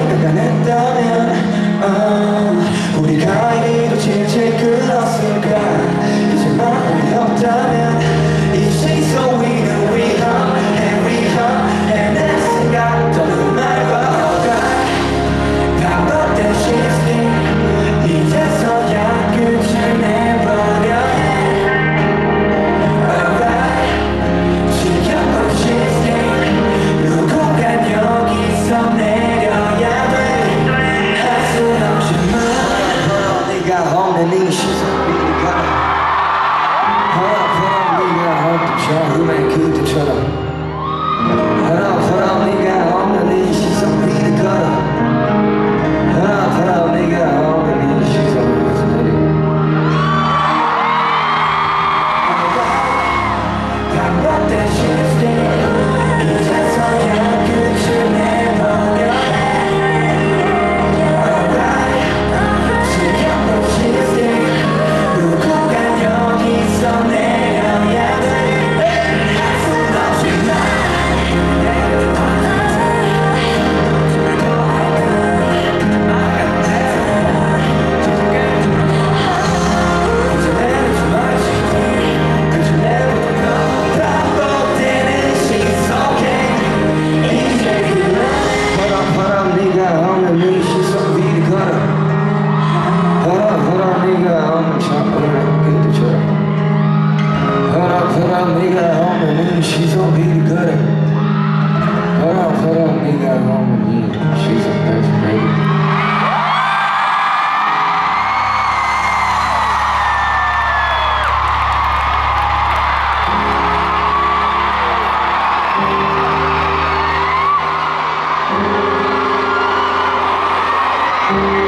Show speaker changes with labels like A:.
A: 깐깐했다면 우리가 이리도 질질 끌었을까. 이제 마음이 없다면 이 시선 위는 위험해 내 생각 떠는 말과 반복된 시스템 이제서야 끝을 내버려 해. Alright 지겨운 시스템 누군가 여기서 내려야 돼. 할 순 없지만 네가 없는 이 시선 위를 가라. 네가 없던 처음의 그때처럼 네가 없는 이 시선 위를 걸어. 네가 없는 이 시선 위를 반복된 시스템 이제서야 끝을 내버려 해. Alright 지겨운 시스템 누군가 여기서 내려야 돼. 할 순 없지만 네가 없는 이 시선 위를 걸어. 네가 없는 처음의 그때처럼 네가 없는 이 시선 위를 걸어. 네가 없는 이 시선 위를 걸어.
B: Thank you.